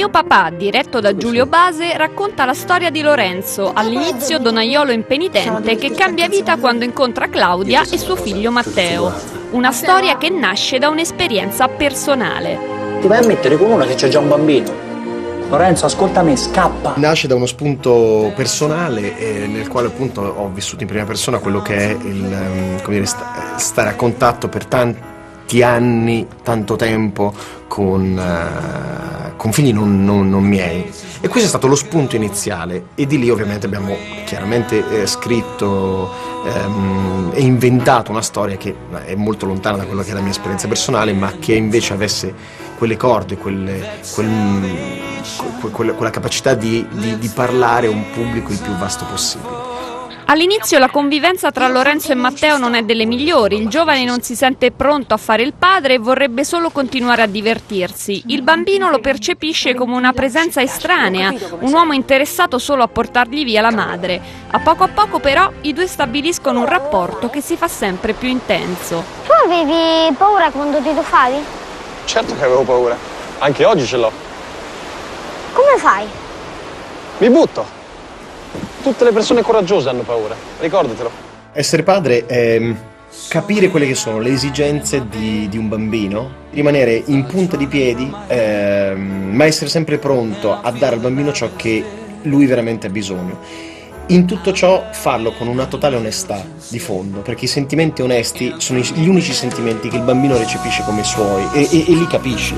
Mio papà, diretto da Giulio Base, racconta la storia di Lorenzo, all'inizio donaiolo impenitente che cambia vita quando incontra Claudia e suo figlio Matteo. Una storia che nasce da un'esperienza personale. Ti vai a mettere con uno che c'è già un bambino? Lorenzo, ascolta me, scappa! Nasce da uno spunto personale nel quale appunto ho vissuto in prima persona quello che è stare a contatto per tanti anni, tanto tempo con figli non miei. E questo è stato lo spunto iniziale e di lì ovviamente abbiamo chiaramente scritto e inventato una storia che è molto lontana da quello che è la mia esperienza personale, ma che invece avesse quelle corde, quella capacità di parlare a un pubblico il più vasto possibile. All'inizio la convivenza tra Lorenzo e Matteo non è delle migliori, il giovane non si sente pronto a fare il padre e vorrebbe solo continuare a divertirsi. Il bambino lo percepisce come una presenza estranea, un uomo interessato solo a portargli via la madre. A poco però i due stabiliscono un rapporto che si fa sempre più intenso. Tu avevi paura quando ti tuffavi? Certo che avevo paura, anche oggi ce l'ho. Come fai? Mi butto. Tutte le persone coraggiose hanno paura, ricordatelo. Essere padre è capire quelle che sono le esigenze di un bambino, rimanere in punta di piedi, ma essere sempre pronto a dare al bambino ciò che lui veramente ha bisogno. In tutto ciò farlo con una totale onestà di fondo, perché i sentimenti onesti sono gli unici sentimenti che il bambino recepisce come suoi e li capisce.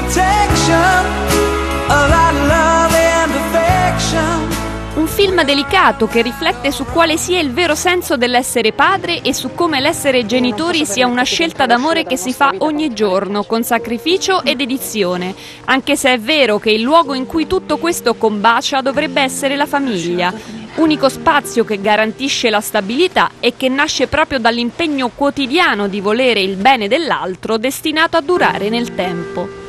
Un film delicato che riflette su quale sia il vero senso dell'essere padre e su come l'essere genitori sia una scelta d'amore che si fa ogni giorno, con sacrificio e dedizione, anche se è vero che il luogo in cui tutto questo combacia dovrebbe essere la famiglia, unico spazio che garantisce la stabilità e che nasce proprio dall'impegno quotidiano di volere il bene dell'altro destinato a durare nel tempo.